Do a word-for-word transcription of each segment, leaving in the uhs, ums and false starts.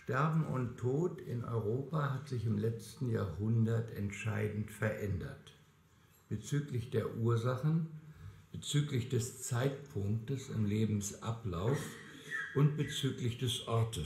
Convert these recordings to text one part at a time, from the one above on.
Sterben und Tod in Europa hat sich im letzten Jahrhundert entscheidend verändert. Bezüglich der Ursachen, bezüglich des Zeitpunktes im Lebensablauf und bezüglich des Ortes.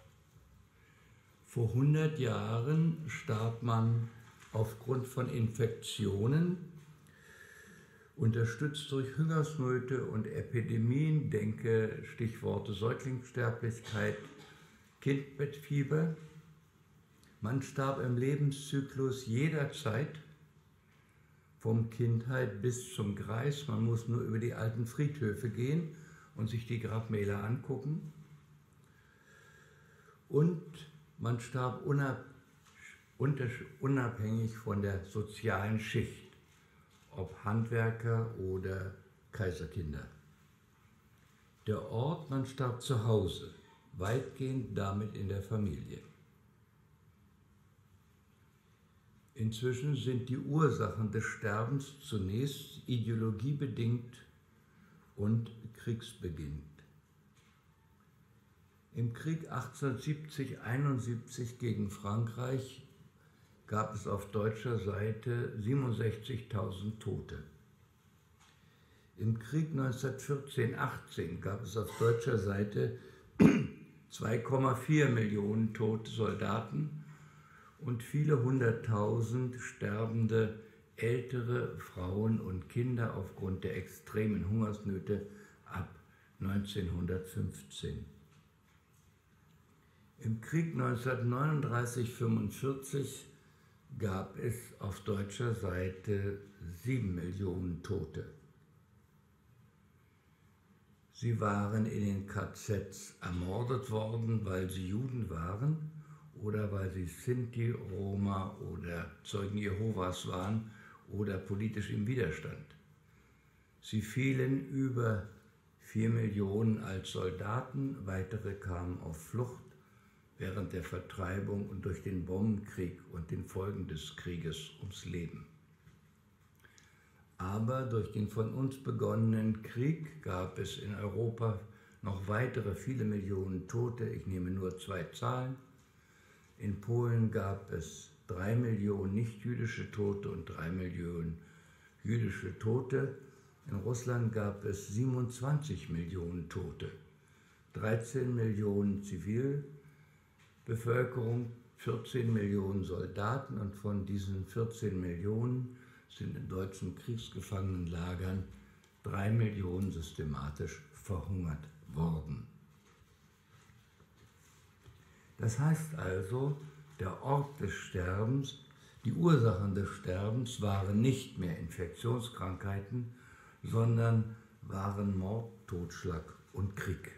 Vor hundert Jahren starb man aufgrund von Infektionen, unterstützt durch Hungersnöte und Epidemien, denke Stichworte Säuglingssterblichkeit, Kindbettfieber. Man starb im Lebenszyklus jederzeit, vom Kindheit bis zum Greis. Man muss nur über die alten Friedhöfe gehen und sich die Grabmäler angucken. Und man starb unabhängig von der sozialen Schicht, ob Handwerker oder Kaiserkinder. Der Ort, man starb zu Hause, weitgehend damit in der Familie. Inzwischen sind die Ursachen des Sterbens zunächst ideologiebedingt und kriegsbedingt. Im Krieg achtzehnhundertsiebzig einundsiebzig gegen Frankreich gab es auf deutscher Seite siebenundsechzigtausend Tote. Im Krieg neunzehnhundertvierzehn achtzehn gab es auf deutscher Seite zwei Komma vier Millionen tote Soldaten und viele hunderttausend sterbende ältere Frauen und Kinder aufgrund der extremen Hungersnöte ab neunzehnhundertfünfzehn. Im Krieg neunzehnhundertneununddreißig fünfundvierzig gab es auf deutscher Seite sieben Millionen Tote. Sie waren in den K Zs ermordet worden, weil sie Juden waren oder weil sie Sinti, Roma oder Zeugen Jehovas waren oder politisch im Widerstand. Sie fielen über vier Millionen als Soldaten, weitere kamen auf Flucht während der Vertreibung und durch den Bombenkrieg und den Folgen des Krieges ums Leben. Aber durch den von uns begonnenen Krieg gab es in Europa noch weitere viele Millionen Tote. Ich nehme nur zwei Zahlen. In Polen gab es drei Millionen nicht-jüdische Tote und drei Millionen jüdische Tote. In Russland gab es siebenundzwanzig Millionen Tote, dreizehn Millionen Zivilbevölkerung, vierzehn Millionen Soldaten und von diesen vierzehn Millionen sind in deutschen Kriegsgefangenenlagern drei Millionen systematisch verhungert worden. Das heißt also, der Ort des Sterbens, die Ursachen des Sterbens waren nicht mehr Infektionskrankheiten, sondern waren Mord, Totschlag und Krieg.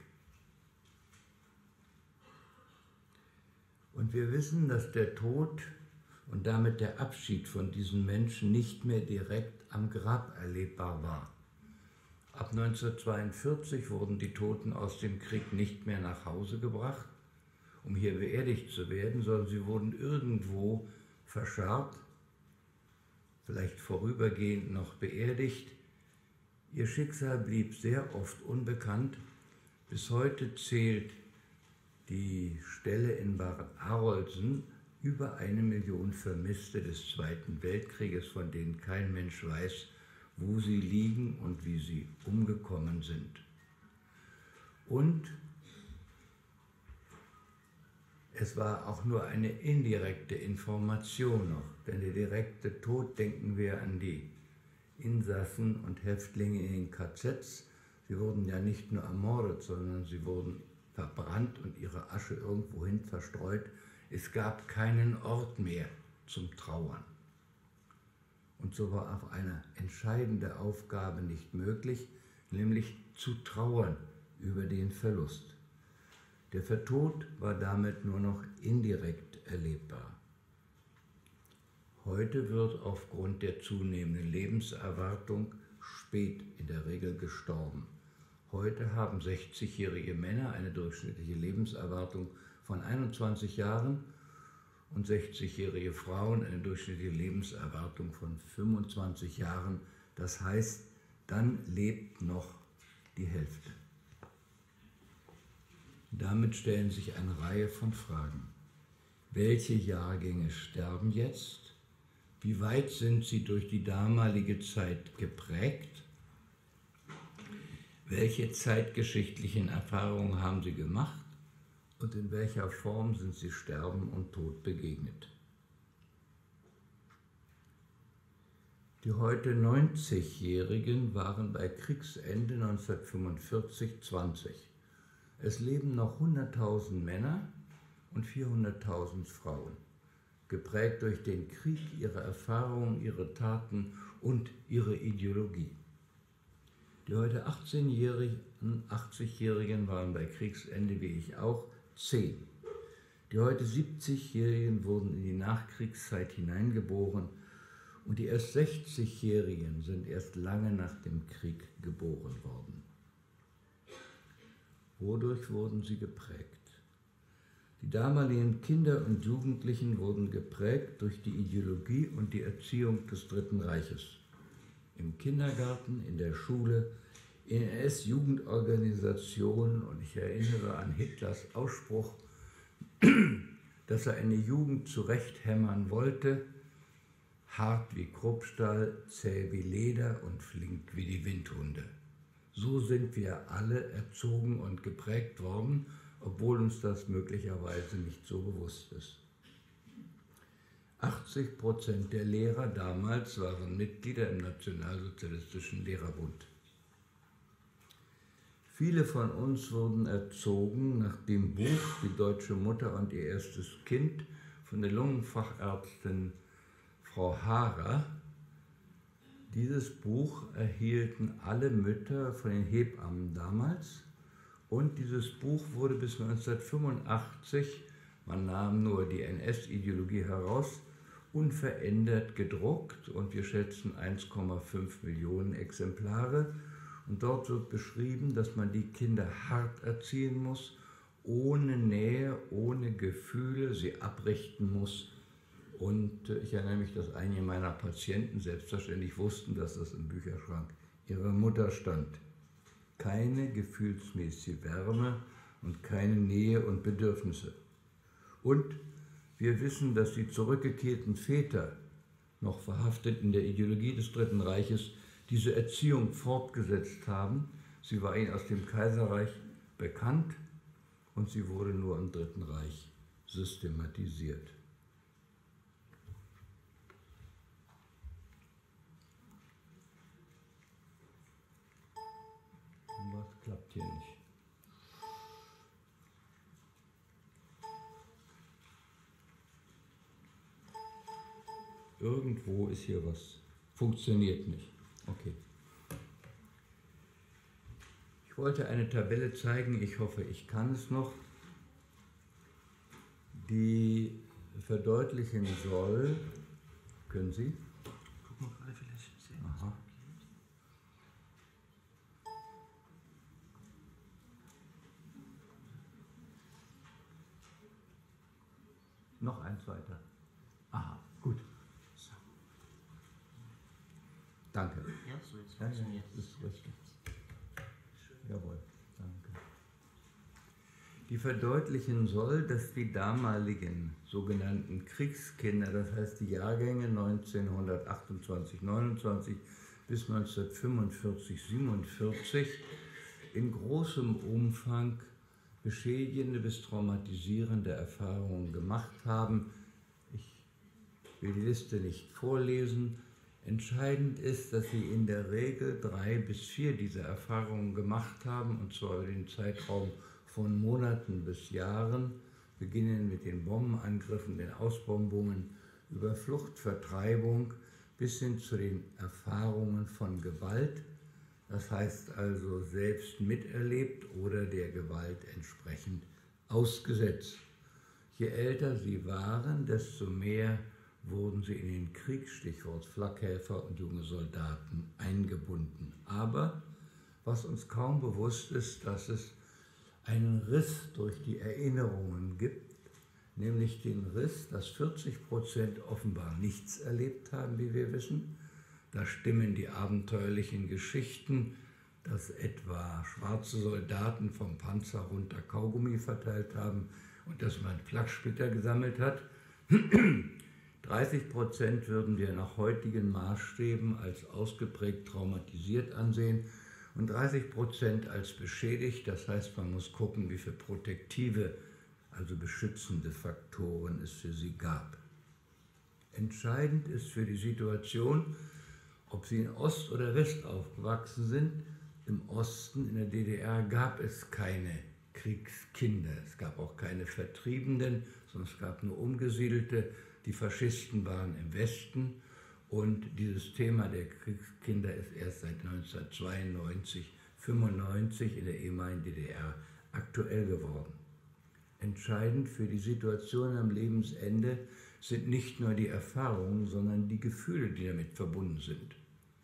Und wir wissen, dass der Tod und damit der Abschied von diesen Menschen nicht mehr direkt am Grab erlebbar war. Ab neunzehnhundertzweiundvierzig wurden die Toten aus dem Krieg nicht mehr nach Hause gebracht, um hier beerdigt zu werden, sondern sie wurden irgendwo verscharrt, vielleicht vorübergehend noch beerdigt. Ihr Schicksal blieb sehr oft unbekannt. Bis heute zählt die Stelle in Bad Arolsen über eine Million Vermisste des Zweiten Weltkrieges, von denen kein Mensch weiß, wo sie liegen und wie sie umgekommen sind. Und es war auch nur eine indirekte Information noch, denn der direkte Tod, denken wir an die Insassen und Häftlinge in den K Zs. Sie wurden ja nicht nur ermordet, sondern sie wurden verbrannt und ihre Asche irgendwohin verstreut. Es gab keinen Ort mehr zum Trauern. Und so war auch eine entscheidende Aufgabe nicht möglich, nämlich zu trauern über den Verlust. Der Tod war damit nur noch indirekt erlebbar. Heute wird aufgrund der zunehmenden Lebenserwartung spät in der Regel gestorben. Heute haben sechzigjährige Männer eine durchschnittliche Lebenserwartung von einundzwanzig Jahren und sechzigjährige Frauen eine durchschnittliche Lebenserwartung von fünfundzwanzig Jahren. Das heißt, dann lebt noch die Hälfte. Damit stellen sich eine Reihe von Fragen. Welche Jahrgänge sterben jetzt? Wie weit sind sie durch die damalige Zeit geprägt? Welche zeitgeschichtlichen Erfahrungen haben sie gemacht? Und in welcher Form sind sie Sterben und Tod begegnet? Die heute neunzigjährigen waren bei Kriegsende neunzehnhundertfünfundvierzig zwanzig. Es leben noch hunderttausend Männer und vierhunderttausend Frauen, geprägt durch den Krieg, ihre Erfahrungen, ihre Taten und ihre Ideologie. Die heute achtzehnjährigen, achtzigjährigen waren bei Kriegsende, wie ich auch, zehn. Die heute siebzigjährigen wurden in die Nachkriegszeit hineingeboren und die erst sechzigjährigen sind erst lange nach dem Krieg geboren worden. Wodurch wurden sie geprägt? Die damaligen Kinder und Jugendlichen wurden geprägt durch die Ideologie und die Erziehung des Dritten Reiches. Im Kindergarten, in der Schule, in N S-Jugendorganisationen, und ich erinnere an Hitlers Ausspruch, dass er eine Jugend zurechthämmern wollte, hart wie Kruppstahl, zäh wie Leder und flink wie die Windhunde. So sind wir alle erzogen und geprägt worden, obwohl uns das möglicherweise nicht so bewusst ist. achtzig Prozent der Lehrer damals waren Mitglieder im Nationalsozialistischen Lehrerbund. Viele von uns wurden erzogen nach dem Buch Die deutsche Mutter und ihr erstes Kind von der Lungenfachärztin Frau Haarer. Dieses Buch erhielten alle Mütter von den Hebammen damals und dieses Buch wurde bis neunzehnhundertfünfundachtzig, man nahm nur die N S-Ideologie heraus, unverändert gedruckt und wir schätzen eins Komma fünf Millionen Exemplare. Und dort wird beschrieben, dass man die Kinder hart erziehen muss, ohne Nähe, ohne Gefühle, sie abrichten muss. Und ich erinnere mich, dass einige meiner Patienten selbstverständlich wussten, dass das im Bücherschrank ihrer Mutter stand. Keine gefühlsmäßige Wärme und keine Nähe und Bedürfnisse. Und wir wissen, dass die zurückgekehrten Väter, noch verhaftet in der Ideologie des Dritten Reiches, diese Erziehung fortgesetzt haben. Sie war ihnen aus dem Kaiserreich bekannt und sie wurde nur im Dritten Reich systematisiert. Was klappt hier nicht? Irgendwo ist hier was. Funktioniert nicht. Okay. Ich wollte eine Tabelle zeigen, ich hoffe, ich kann es noch, die verdeutlichen soll, können Sie? Guck mal gerade, vielleicht sehen. Aha. Noch eins weiter. Aha, gut. So. Danke. Ja, so jetzt Ja, ja, funktioniert das ist richtig. Jawohl, danke. Die verdeutlichen soll, dass die damaligen sogenannten Kriegskinder, das heißt die Jahrgänge neunzehnhundertachtundzwanzig neunundzwanzig bis neunzehnhundertfünfundvierzig siebenundvierzig in großem Umfang beschädigende bis traumatisierende Erfahrungen gemacht haben. Ich will die Liste nicht vorlesen. Entscheidend ist, dass sie in der Regel drei bis vier dieser Erfahrungen gemacht haben, und zwar über den Zeitraum von Monaten bis Jahren, beginnend mit den Bombenangriffen, den Ausbombungen, über Flucht, Vertreibung bis hin zu den Erfahrungen von Gewalt, das heißt also selbst miterlebt oder der Gewalt entsprechend ausgesetzt. Je älter sie waren, desto mehr wurden sie in den Krieg, Stichwort Flakhelfer und junge Soldaten, eingebunden. Aber was uns kaum bewusst ist, dass es einen Riss durch die Erinnerungen gibt, nämlich den Riss, dass vierzig Prozent offenbar nichts erlebt haben, wie wir wissen. Da stimmen die abenteuerlichen Geschichten dass etwa schwarze Soldaten vom Panzer runter Kaugummi verteilt haben und dass man Flachsplitter gesammelt hat. dreißig Prozent würden wir nach heutigen Maßstäben als ausgeprägt traumatisiert ansehen und dreißig Prozent als beschädigt. Das heißt, man muss gucken, wie viele protektive, also beschützende Faktoren es für sie gab. Entscheidend ist für die Situation, ob sie in Ost oder West aufgewachsen sind. Im Osten, in der D D R, gab es keine Kriegskinder. Es gab auch keine Vertriebenen, sondern es gab nur Umgesiedelte. Die Faschisten waren im Westen und dieses Thema der Kriegskinder ist erst seit neunzehnhundertzweiundneunzig, fünfundneunzig in der ehemaligen D D R aktuell geworden. Entscheidend für die Situation am Lebensende sind nicht nur die Erfahrungen, sondern die Gefühle, die damit verbunden sind.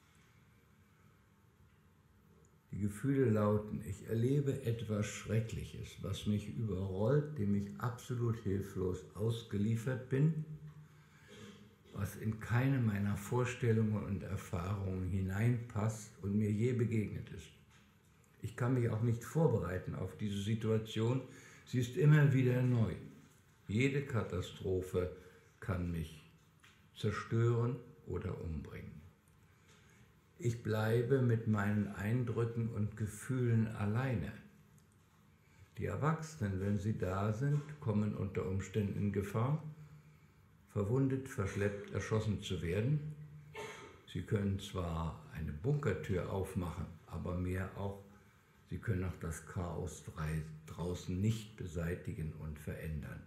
Die Gefühle lauten: Ich erlebe etwas Schreckliches, was mich überrollt, dem ich absolut hilflos ausgeliefert bin, was in keine meiner Vorstellungen und Erfahrungen hineinpasst und mir je begegnet ist. Ich kann mich auch nicht vorbereiten auf diese Situation, sie ist immer wieder neu. Jede Katastrophe kann mich zerstören oder umbringen. Ich bleibe mit meinen Eindrücken und Gefühlen alleine. Die Erwachsenen, wenn sie da sind, kommen unter Umständen in Gefahr, verwundet, verschleppt, erschossen zu werden. Sie können zwar eine Bunkertür aufmachen, aber mehr auch, sie können auch das Chaos draußen nicht beseitigen und verändern.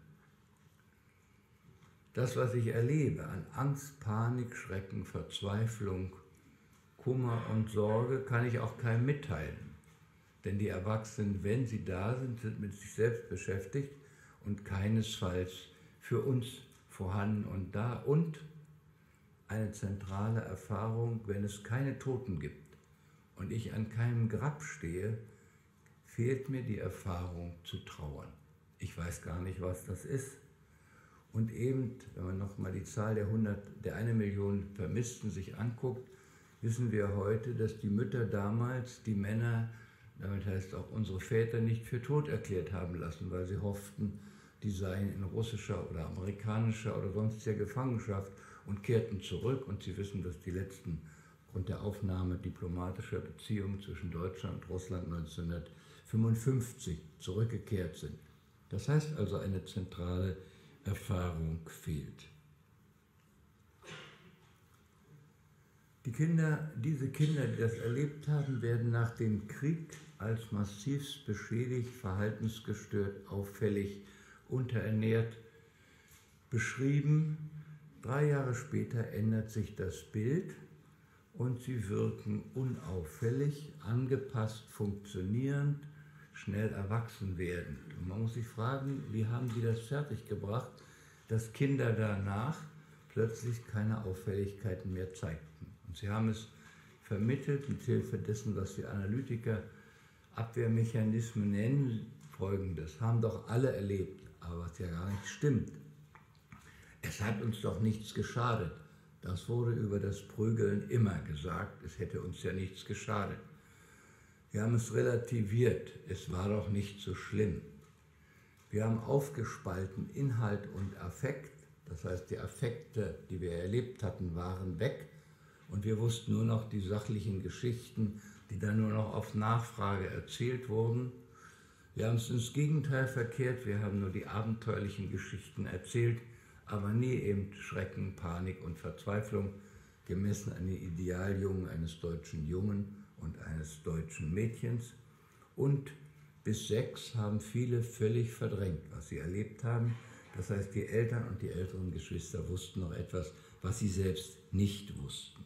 Das, was ich erlebe an Angst, Panik, Schrecken, Verzweiflung, Kummer und Sorge, kann ich auch keinem mitteilen. Denn die Erwachsenen, wenn sie da sind, sind mit sich selbst beschäftigt und keinesfalls für uns vorhanden und da. Und eine zentrale Erfahrung: Wenn es keine Toten gibt und ich an keinem Grab stehe, fehlt mir die Erfahrung zu trauern. Ich weiß gar nicht, was das ist. Und eben, wenn man nochmal die Zahl der, hundert, der eine Million Vermissten sich anguckt, wissen wir heute, dass die Mütter damals die Männer, damit heißt auch unsere Väter, nicht für tot erklärt haben lassen, weil sie hofften, die seien in russischer oder amerikanischer oder sonstiger Gefangenschaft und kehrten zurück. Und sie wissen, dass die letzten aufgrund der Aufnahme diplomatischer Beziehungen zwischen Deutschland und Russland neunzehnhundertfünfundfünfzig zurückgekehrt sind. Das heißt also, eine zentrale Erfahrung fehlt. Die Kinder, diese Kinder, die das erlebt haben, werden nach dem Krieg als massivst beschädigt, verhaltensgestört, auffällig, unterernährt beschrieben. Drei Jahre später ändert sich das Bild und sie wirken unauffällig, angepasst, funktionierend, schnell erwachsen werden. Und man muss sich fragen, wie haben sie das fertiggebracht, dass Kinder danach plötzlich keine Auffälligkeiten mehr zeigten. Und sie haben es vermittelt mit Hilfe dessen, was wir Analytiker Abwehrmechanismen nennen, Folgendes: Haben doch alle erlebt, aber was ja gar nicht stimmt. Es hat uns doch nichts geschadet. Das wurde über das Prügeln immer gesagt, es hätte uns ja nichts geschadet. Wir haben es relativiert, es war doch nicht so schlimm. Wir haben aufgespalten Inhalt und Affekt, das heißt, die Affekte, die wir erlebt hatten, waren weg und wir wussten nur noch die sachlichen Geschichten, die dann nur noch auf Nachfrage erzählt wurden. Wir haben es ins Gegenteil verkehrt, wir haben nur die abenteuerlichen Geschichten erzählt, aber nie eben Schrecken, Panik und Verzweiflung, gemessen an den Idealjungen eines deutschen Jungen und eines deutschen Mädchens. Und bis sechs haben viele völlig verdrängt, was sie erlebt haben. Das heißt, die Eltern und die älteren Geschwister wussten noch etwas, was sie selbst nicht wussten.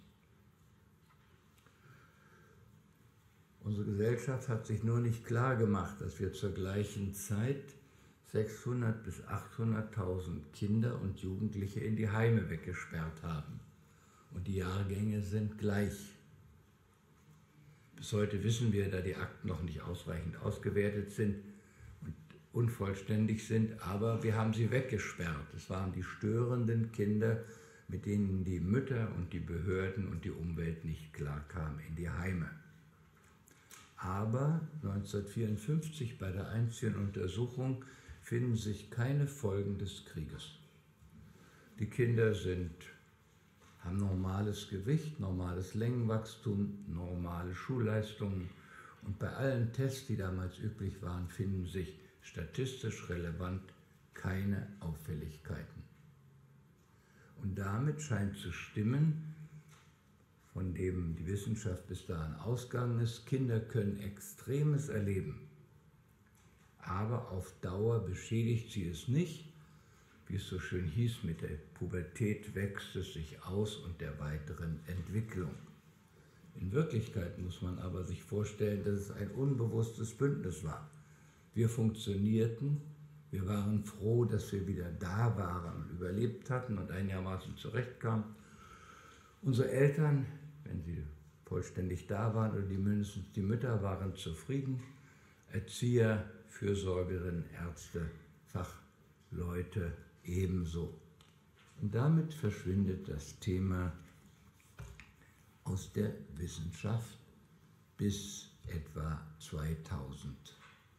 Unsere Gesellschaft hat sich nur nicht klar gemacht, dass wir zur gleichen Zeit sechshundert bis achthunderttausend Kinder und Jugendliche in die Heime weggesperrt haben. Und die Jahrgänge sind gleich. Bis heute wissen wir, da die Akten noch nicht ausreichend ausgewertet sind und unvollständig sind, aber wir haben sie weggesperrt. Es waren die störenden Kinder, mit denen die Mütter und die Behörden und die Umwelt nicht klarkamen, in die Heime. Aber neunzehnhundertvierundfünfzig bei der einzigen Untersuchung finden sich keine Folgen des Krieges. Die Kinder sind, haben normales Gewicht, normales Längenwachstum, normale Schulleistungen und bei allen Tests, die damals üblich waren, finden sich statistisch relevant keine Auffälligkeiten. Und damit scheint zu stimmen, von dem die Wissenschaft bis dahin ausgegangen ist, Kinder können Extremes erleben, aber auf Dauer beschädigt sie es nicht, wie es so schön hieß, mit der Pubertät wächst es sich aus und der weiteren Entwicklung. In Wirklichkeit muss man aber sich vorstellen, dass es ein unbewusstes Bündnis war. Wir funktionierten, wir waren froh, dass wir wieder da waren und überlebt hatten und einigermaßen zurechtkamen. Unsere Eltern, wenn sie vollständig da waren, oder die mindestens die Mütter, waren zufrieden. Erzieher, Fürsorgerinnen, Ärzte, Fachleute ebenso. Und damit verschwindet das Thema aus der Wissenschaft bis etwa zweitausend.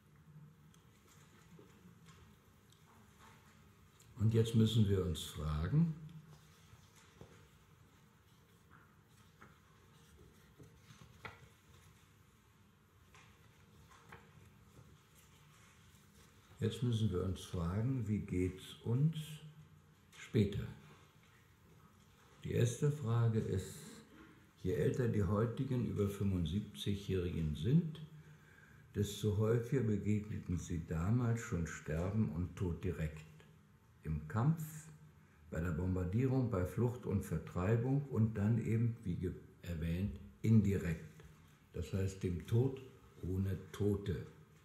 Und jetzt müssen wir uns fragen, jetzt müssen wir uns fragen, wie geht es uns später? Die erste Frage ist, je älter die heutigen über fünfundsiebzigjährigen sind, desto häufiger begegneten sie damals schon Sterben und Tod direkt. Im Kampf, bei der Bombardierung, bei Flucht und Vertreibung und dann eben, wie erwähnt, indirekt. Das heißt dem Tod ohne Tote.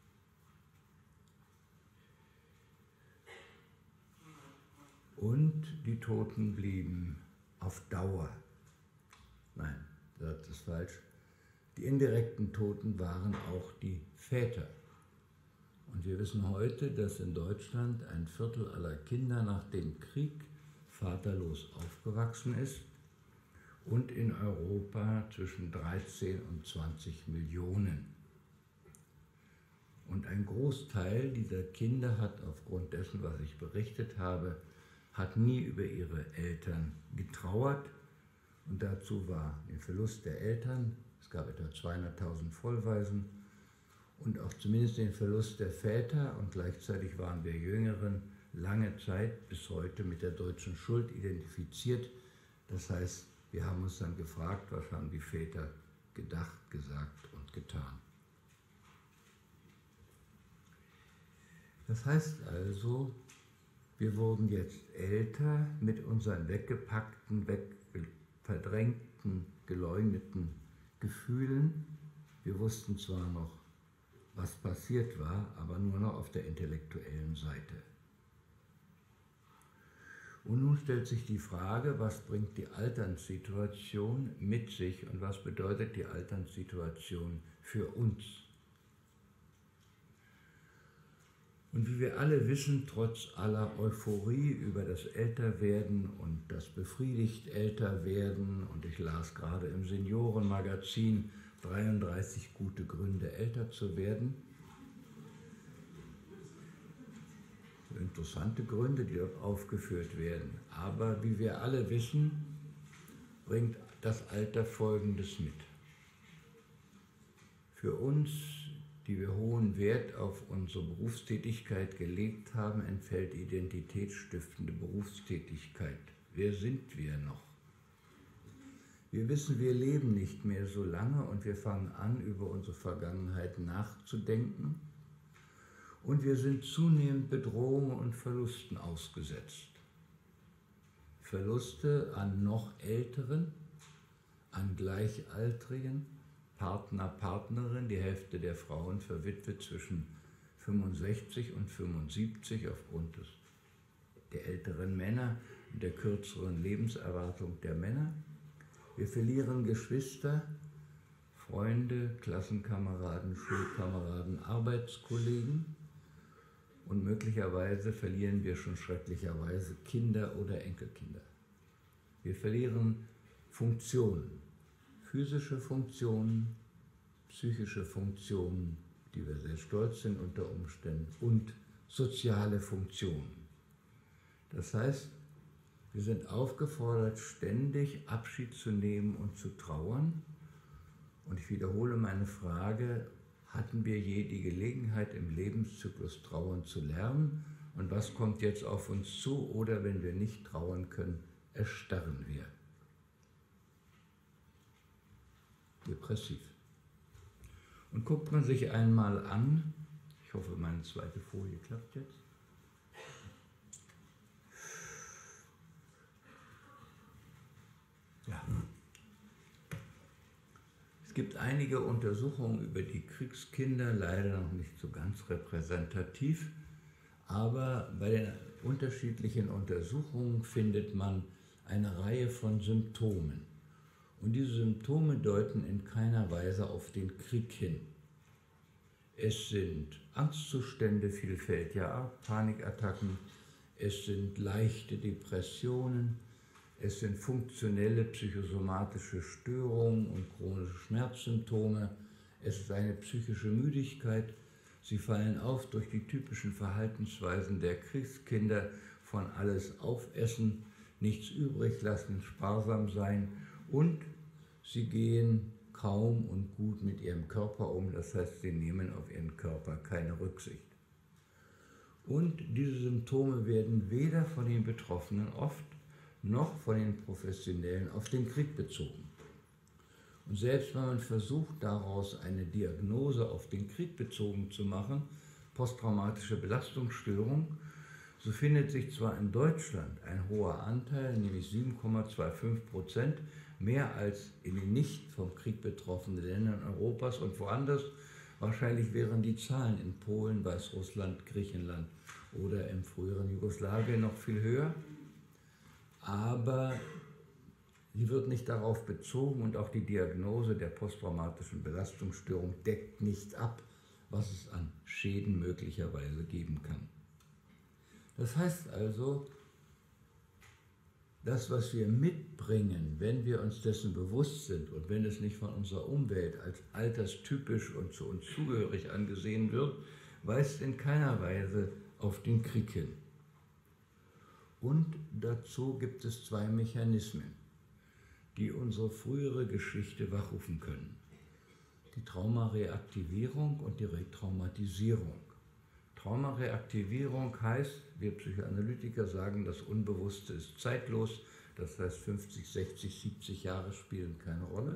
Und die Toten blieben auf Dauer. Nein, das ist falsch. Die indirekten Toten waren auch die Väter. Und wir wissen heute, dass in Deutschland ein Viertel aller Kinder nach dem Krieg vaterlos aufgewachsen ist und in Europa zwischen dreizehn und zwanzig Millionen. Und ein Großteil dieser Kinder hat aufgrund dessen, was ich berichtet habe, hat nie über ihre Eltern getrauert. Und dazu war der Verlust der Eltern, es gab etwa zweihunderttausend Vollwaisen, und auch zumindest den Verlust der Väter, und gleichzeitig waren wir Jüngeren lange Zeit bis heute mit der deutschen Schuld identifiziert. Das heißt, wir haben uns dann gefragt, was haben die Väter gedacht, gesagt und getan. Das heißt also, wir wurden jetzt älter mit unseren weggepackten, weg, verdrängten, geleugneten Gefühlen. Wir wussten zwar noch, was passiert war, aber nur noch auf der intellektuellen Seite. Und nun stellt sich die Frage, was bringt die Alterndssituation mit sich und was bedeutet die Alterndssituation für uns? Und wie wir alle wissen, trotz aller Euphorie über das Älterwerden und das befriedigt Älterwerden, und ich las gerade im Seniorenmagazin dreiunddreißig gute Gründe, älter zu werden. Interessante Gründe, die dort aufgeführt werden. Aber wie wir alle wissen, bringt das Alter Folgendes mit. Für uns, die wir hohen Wert auf unsere Berufstätigkeit gelegt haben, entfällt identitätsstiftende Berufstätigkeit. Wer sind wir noch? Wir wissen, wir leben nicht mehr so lange und wir fangen an, über unsere Vergangenheit nachzudenken. Und wir sind zunehmend Bedrohungen und Verlusten ausgesetzt. Verluste an noch Älteren, an Gleichaltrigen, Partner, Partnerin, die Hälfte der Frauen verwitwet zwischen fünfundsechzig und fünfundsiebzig aufgrund des, der älteren Männer und der kürzeren Lebenserwartung der Männer. Wir verlieren Geschwister, Freunde, Klassenkameraden, Schulkameraden, Arbeitskollegen und möglicherweise verlieren wir schon schrecklicherweise Kinder oder Enkelkinder. Wir verlieren Funktionen, physische Funktionen, psychische Funktionen, die wir sehr stolz sind unter Umständen, und soziale Funktionen. Das heißt, wir sind aufgefordert, ständig Abschied zu nehmen und zu trauern. Und ich wiederhole meine Frage, hatten wir je die Gelegenheit, im Lebenszyklus trauern zu lernen? Und was kommt jetzt auf uns zu? Oder wenn wir nicht trauern können, erstarren wir. Depressiv. Und guckt man sich einmal an, ich hoffe, meine zweite Folie klappt jetzt. Ja. Es gibt einige Untersuchungen über die Kriegskinder, leider noch nicht so ganz repräsentativ, aber bei den unterschiedlichen Untersuchungen findet man eine Reihe von Symptomen. Und diese Symptome deuten in keiner Weise auf den Krieg hin. Es sind Angstzustände, viel fällt ja ab, Panikattacken, es sind leichte Depressionen, es sind funktionelle psychosomatische Störungen und chronische Schmerzsymptome, es ist eine psychische Müdigkeit, sie fallen auf durch die typischen Verhaltensweisen der Kriegskinder von alles aufessen, nichts übrig lassen, sparsam sein, und sie gehen kaum und gut mit ihrem Körper um, das heißt, sie nehmen auf ihren Körper keine Rücksicht. Und diese Symptome werden weder von den Betroffenen oft noch von den Professionellen auf den Krieg bezogen. Und selbst wenn man versucht, daraus eine Diagnose auf den Krieg bezogen zu machen, posttraumatische Belastungsstörung, so findet sich zwar in Deutschland ein hoher Anteil, nämlich sieben Komma fünfundzwanzig Prozent, mehr als in den nicht vom Krieg betroffenen Ländern Europas und woanders. Wahrscheinlich wären die Zahlen in Polen, Weißrussland, Griechenland oder im früheren Jugoslawien noch viel höher. Aber sie wird nicht darauf bezogen und auch die Diagnose der posttraumatischen Belastungsstörung deckt nicht ab, was es an Schäden möglicherweise geben kann. Das heißt also, das, was wir mitbringen, wenn wir uns dessen bewusst sind und wenn es nicht von unserer Umwelt als alterstypisch und zu uns zugehörig angesehen wird, weist in keiner Weise auf den Krieg hin. Und dazu gibt es zwei Mechanismen, die unsere frühere Geschichte wachrufen können. Die Traumareaktivierung und die Retraumatisierung. Traumareaktivierung heißt, wir Psychoanalytiker sagen, das Unbewusste ist zeitlos, das heißt fünfzig, sechzig, siebzig Jahre spielen keine Rolle.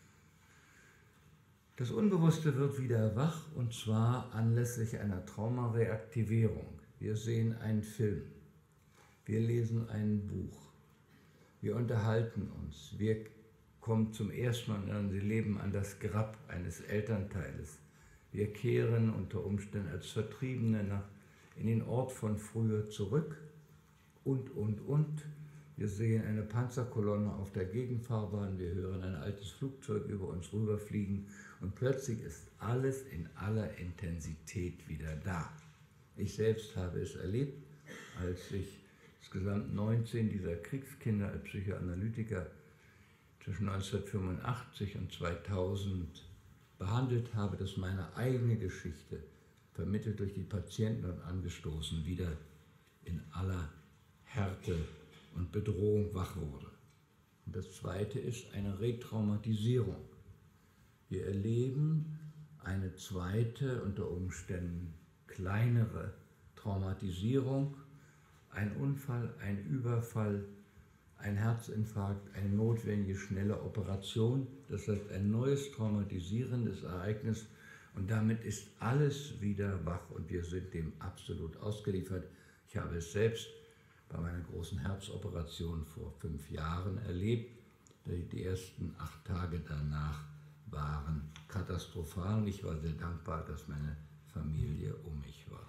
Das Unbewusste wird wieder wach, und zwar anlässlich einer Traumareaktivierung. Wir sehen einen Film, wir lesen ein Buch, wir unterhalten uns, wir kommen zum ersten Mal in unserem Leben an das Grab eines Elternteiles. Wir kehren unter Umständen als Vertriebene nach, in den Ort von früher zurück und, und, und. Wir sehen eine Panzerkolonne auf der Gegenfahrbahn, wir hören ein altes Flugzeug über uns rüberfliegen und plötzlich ist alles in aller Intensität wieder da. Ich selbst habe es erlebt, als ich insgesamt neunzehn dieser Kriegskinder als Psychoanalytiker zwischen neunzehnhundertfünfundachtzig und zweitausend behandelt habe, dass meine eigene Geschichte, vermittelt durch die Patienten und angestoßen, wieder in aller Härte und Bedrohung wach wurde. Und das Zweite ist eine Retraumatisierung. Wir erleben eine zweite, unter Umständen kleinere Traumatisierung, ein Unfall, ein Überfall, ein Herzinfarkt, eine notwendige schnelle Operation, das heißt ein neues traumatisierendes Ereignis, und damit ist alles wieder wach und wir sind dem absolut ausgeliefert. Ich habe es selbst bei meiner großen Herzoperation vor fünf Jahren erlebt. Die ersten acht Tage danach waren katastrophal und ich war sehr dankbar, dass meine Familie um mich war.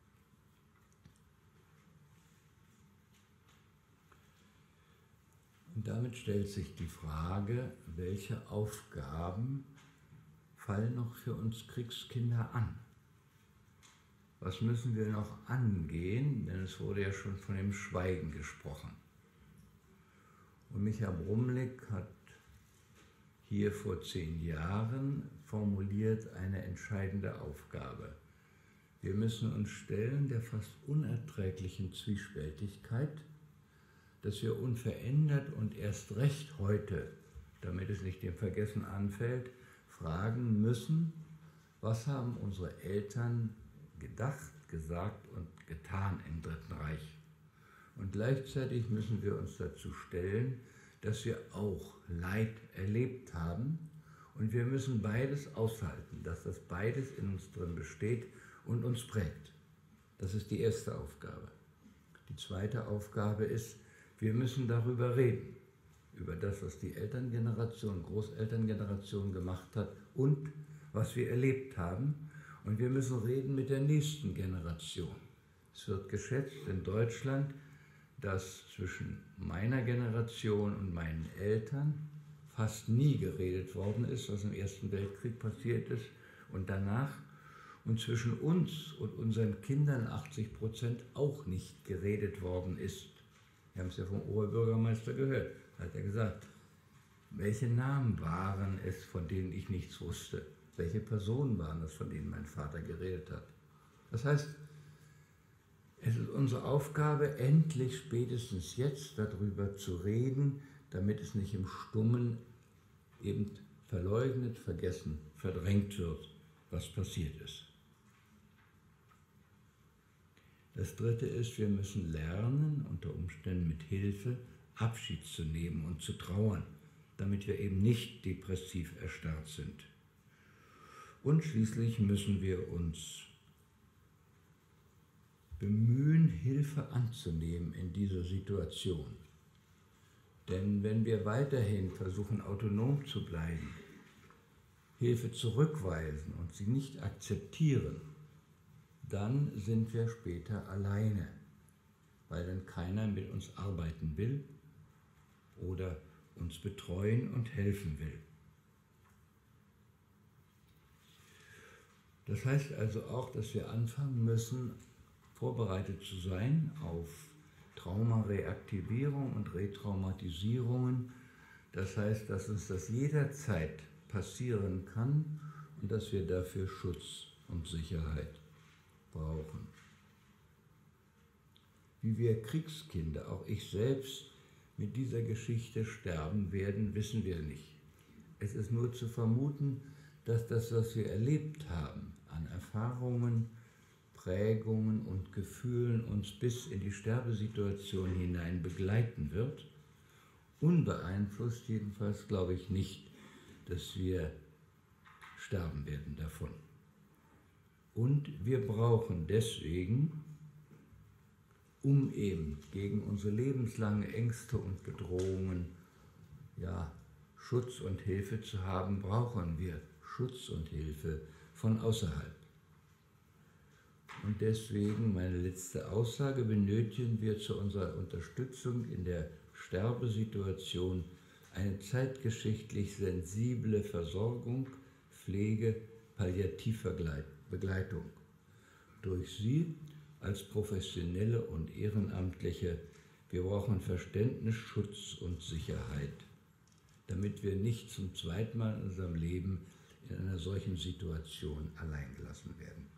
Und damit stellt sich die Frage, welche Aufgaben fallen noch für uns Kriegskinder an? Was müssen wir noch angehen? Denn es wurde ja schon von dem Schweigen gesprochen. Und Micha Brumlik hat hier vor zehn Jahren formuliert eine entscheidende Aufgabe. Wir müssen uns stellen der fast unerträglichen Zwiespältigkeit, dass wir unverändert und erst recht heute, damit es nicht dem Vergessen anfällt, fragen müssen, was haben unsere Eltern gedacht, gesagt und getan im Dritten Reich. Und gleichzeitig müssen wir uns dazu stellen, dass wir auch Leid erlebt haben und wir müssen beides aushalten, dass das beides in uns drin besteht und uns prägt. Das ist die erste Aufgabe. Die zweite Aufgabe ist, wir müssen darüber reden, über das, was die Elterngeneration, Großelterngeneration gemacht hat und was wir erlebt haben. Und wir müssen reden mit der nächsten Generation. Es wird geschätzt in Deutschland, dass zwischen meiner Generation und meinen Eltern fast nie geredet worden ist, was im Ersten Weltkrieg passiert ist und danach. Und zwischen uns und unseren Kindern achtzig Prozent auch nicht geredet worden ist. Wir haben es ja vom Oberbürgermeister gehört, hat er gesagt. Welche Namen waren es, von denen ich nichts wusste? Welche Personen waren es, von denen mein Vater geredet hat? Das heißt, es ist unsere Aufgabe, endlich spätestens jetzt darüber zu reden, damit es nicht im Stummen eben verleugnet, vergessen, verdrängt wird, was passiert ist. Das Dritte ist, wir müssen lernen, unter Umständen mit Hilfe Abschied zu nehmen und zu trauern, damit wir eben nicht depressiv erstarrt sind. Und schließlich müssen wir uns bemühen, Hilfe anzunehmen in dieser Situation. Denn wenn wir weiterhin versuchen, autonom zu bleiben, Hilfe zurückweisen und sie nicht akzeptieren, dann sind wir später alleine, weil dann keiner mit uns arbeiten will oder uns betreuen und helfen will. Das heißt also auch, dass wir anfangen müssen, vorbereitet zu sein auf Traumareaktivierung und Retraumatisierungen. Das heißt, dass uns das jederzeit passieren kann und dass wir dafür Schutz und Sicherheit brauchen. Wie wir Kriegskinder, auch ich selbst, mit dieser Geschichte sterben werden, wissen wir nicht. Es ist nur zu vermuten, dass das, was wir erlebt haben, an Erfahrungen, Prägungen und Gefühlen uns bis in die Sterbesituation hinein begleiten wird. Unbeeinflusst jedenfalls glaube ich nicht, dass wir sterben werden davon. Und wir brauchen deswegen, um eben gegen unsere lebenslangen Ängste und Bedrohungen ja, Schutz und Hilfe zu haben, brauchen wir Schutz und Hilfe von außerhalb. Und deswegen, meine letzte Aussage, benötigen wir zu unserer Unterstützung in der Sterbesituation eine zeitgeschichtlich sensible Versorgung, Pflege, Palliativbegleitung. Durch sie als Professionelle und Ehrenamtliche, wir brauchen Verständnis, Schutz und Sicherheit, damit wir nicht zum zweiten Mal in unserem Leben in einer solchen Situation allein gelassen werden.